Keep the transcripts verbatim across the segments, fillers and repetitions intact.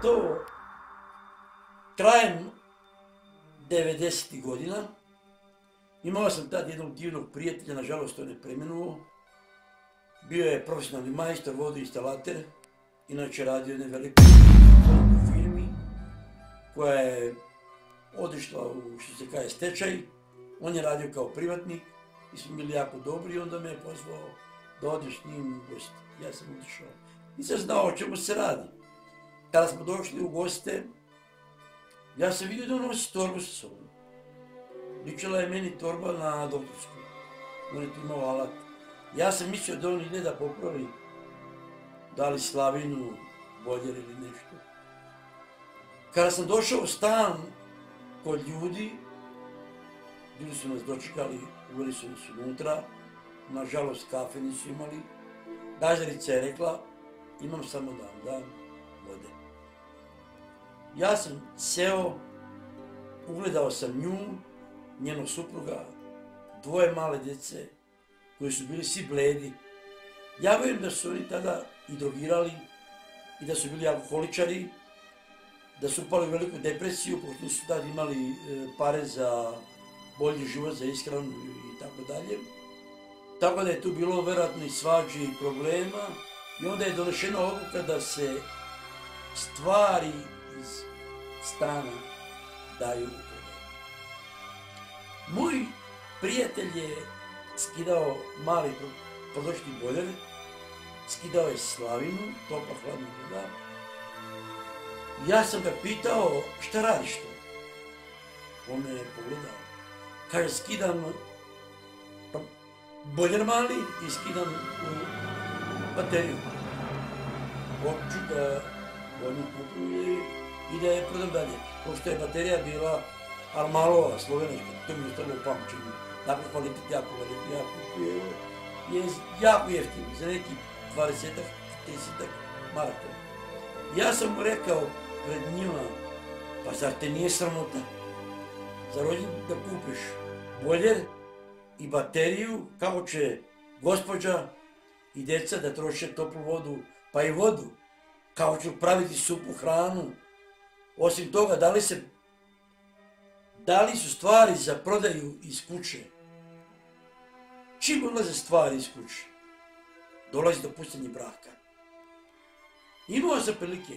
to krajem devedesetih godina. Imao sam tad jednog divnog prijatelja, nažalost on je preminuo. Bio je profesionalni majstor, vodoinstalater, inače radio jedne velike firmi koja je otišla u, što se kaže, stečaj. On je radio kao privatnik, mi smo bili jako dobri i onda me je pozvao da odeš s njim u goste. Ja sam otišao. Nisam znao o čemu se radi. Kada smo došli u goste, ja sam vidio da on nosi torbu sa sobom. Ličila je meni torba na doktorsku. On je tu imao alat. Ja sam mislio da on ide da popravi da li slavinu, boljer ili nešto. Kada sam došao u stan kod ljudi, ljudi su nas dočekali, uveli su nas unutra, nažalost kafe nisu imali. Gazdarica je rekla, imam samo da vam dam vode. Ja sam seo, ugledao sam nju, njenog supruga, dvoje male djece, koji su bili svi bledi. Ja vjerujem da su oni tada i drogirali, i da su bili alkoholičari, da su upali u veliku depresiju, pošto nisu tada imali pare za bolji život, za ishranu i tako dalje. Tako da je tu bilo vjerojatno i svađi i problema i onda je donešena odluka da se stvari iz stana daju u prodaju. Moj prijatelj je skidao mali potrošni bojler, skidao je slavinu, topla hladna voda. Ja sam ga pitao šta radiš to? On me je pogledao. Kaže, skidam bojler mali i skidam bateriju. Hoću da oni kupuju i da je prodam dalje. Pošto je baterija bila Armalova, slovenačka, to mi je ostalo u pamćenju. Dakle, kvalitet jako veliki, ja kupio je jako jeftino, za neki dvadesetak, tridesetak maraka. Ja sam mu rekao pred njima, pa zar te nije sramota? Zar hoćeš da kupiš bojler i bateriju, kako će gospođa i djeca da troše toplu vodu, pa i vodu, kako će praviti supu, hranu. Osim toga, da li se Da li su stvari za prodaju iz kuće? Čim odlaze stvari iz kuće? Dolazi do puštanja braka. Imao sam prilike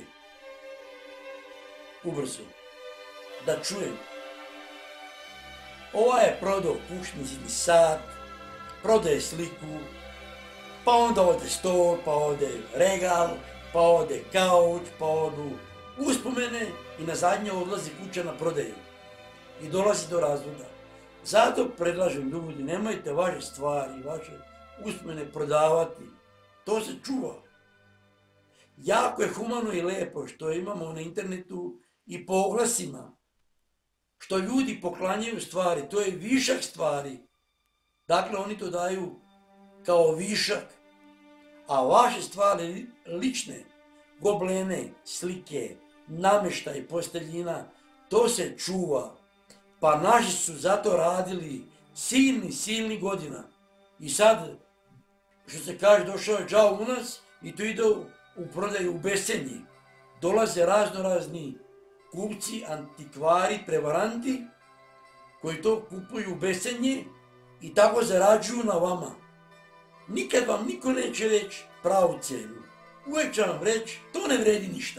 ubrzo da čujem. Ova je prodao kućni zidni sat, prodaje sliku, pa onda ode stol, pa ode regal, pa ode kauč, pa odu uspomene i na zadnje odlazi kuća na prodaju. I dolazi do razvoda. Zato predlažem ljudi, nemojte vaše stvari, vaše uspomene prodavati. To se čuva. Jako je humano i lepo što imamo na internetu i po oglasima. Što ljudi poklanjaju stvari, to je višak stvari. Dakle, oni to daju kao višak. A vaše stvari lične, goblene, slike, namještaj, posteljina, to se čuva. Pa naši su zato radili silni, silni godina. I sad, što se kaže, došao je džao u nas i to ide u prodaju u bescenje. Dolaze razno razni kupci, antikvari, prevaranti, koji to kupuju u bescenje i tako zarađuju na vama. Nikad vam niko neće reći pravu cijenu. Uvijek će vam reći, to ne vredi ništa.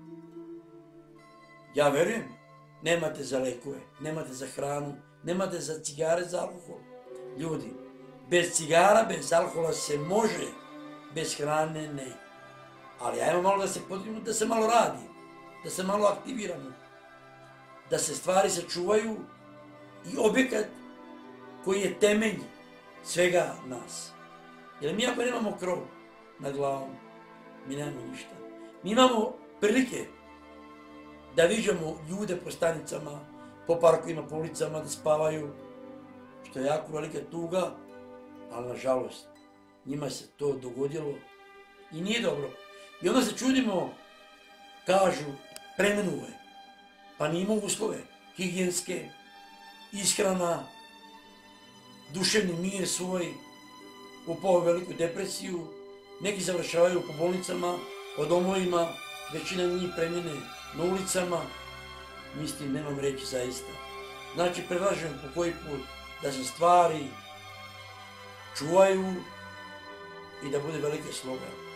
Ja verujem. Nemate za lekove, nemate za hranu, nemate za cigare, za alkohol. Ljudi, bez cigara, bez alkohola se može, bez hrane ne. Ali ajmo malo da se potrudimo, da se malo radi, da se malo aktiviramo, da se stvari sačuvaju i objekat koji je temelj svega nas. Jer mi ako nemamo krov nad glavom, mi nemamo ništa. Mi imamo prilike da viđamo ljude po stanicama, po parkovima, po ulicama, da spavaju, što je jako velika tuga, ali nažalost, njima se to dogodilo i nije dobro. I onda se čudimo, kažu, preminuo je, pa nije imao uslove, higijenske, ishrana, duševni mir svoj, upao u veliku depresiju, neki završavaju po bolnicama, po domovima, većina njih premine na ulicama, mi s tim nemam reći zaista. Znači, predlažem po koji put da se stvari čuvaju i da bude velika sloga.